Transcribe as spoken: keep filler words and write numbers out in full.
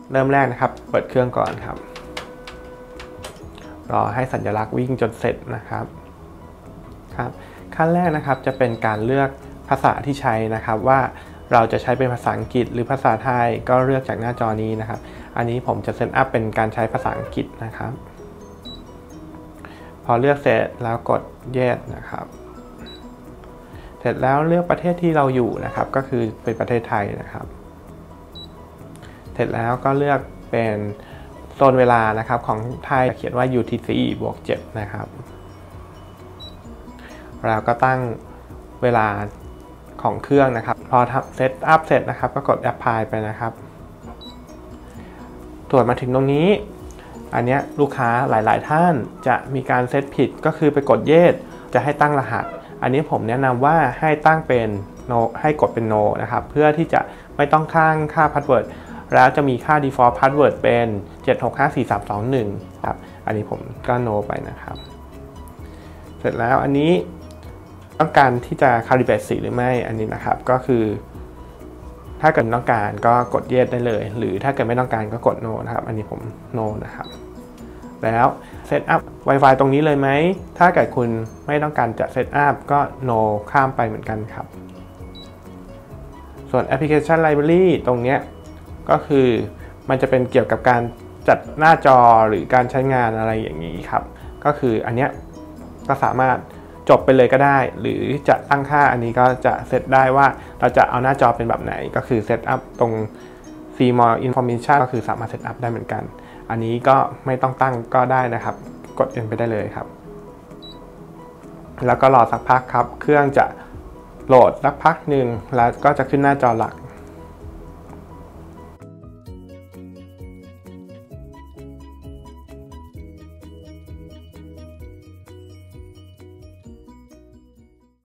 เริ่มแรกนะครับเปิดเครื่องก่อนครับรอให้สัญลักษณ์วิ่งจนเสร็จนะครับครับขั้นแรกนะครับจะเป็นการเลือกภาษาที่ใช้นะครับว่าเราจะใช้เป็นภาษาอังกฤษหรือภาษาไทยก็เลือกจากหน้าจอนี้นะครับอันนี้ผมจะเซตอัพเป็นการใช้ภาษาอังกฤษนะครับพอเลือกเสร็จแล้วกด yes นะครับเสร็จแล้วเลือกประเทศที่เราอยู่นะครับก็คือเป็นประเทศไทยนะครับเสร็จแล้วก็เลือกเป็นโซนเวลานะครับของไทยเขียนว่า ยู ที ซี บวกเจ็ดนะครับเราก็ตั้งเวลาของเครื่องนะครับพอทำเซตอัพเสร็จนะครับก็กด apply ไปนะครับตรวจมาถึงตรงนี้อันนี้ลูกค้าหลายๆท่านจะมีการเซตผิดก็คือไปกด yes จะให้ตั้งรหัสอันนี้ผมแนะนำว่าให้ตั้งเป็น no ให้กดเป็น no นะครับเพื่อที่จะไม่ต้องข้างค่า password แล้วจะมีค่า default password เป็น เจ็ด หก ห้า สี่ สาม สอง หนึ่งครับอันนี้ผมก็ no ไปนะครับเสร็จแล้วอันนี้ต้องการที่จะ calibrate สีหรือไม่อันนี้นะครับก็คือถ้าเกิดต้องการก็กด yes ได้เลยหรือถ้าเกิดไม่ต้องการก็กด no นะครับอันนี้ผม no นะครับแล้วเซตอัพ Wi-Fi ตรงนี้เลยไหมถ้าเกิดคุณไม่ต้องการจะเซตอัพก็ no ข้ามไปเหมือนกันครับส่วน Application Library ตรงนี้ก็คือมันจะเป็นเกี่ยวกับการจัดหน้าจอหรือการใช้งานอะไรอย่างนี้ครับก็คืออันเนี้ยก็สามารถจบไปเลยก็ได้หรือจะตั้งค่าอันนี้ก็จะเซตได้ว่าเราจะเอาหน้าจอเป็นแบบไหนก็คือเซตอัพตรง See More Information ก็คือสามารถเซตอัพได้เหมือนกันอันนี้ก็ไม่ต้องตั้งก็ได้นะครับกด Enter ไปได้เลยครับแล้วก็รอสักพักครับเครื่องจะโหลดสักพักหนึ่งแล้วก็จะขึ้นหน้าจอหลัก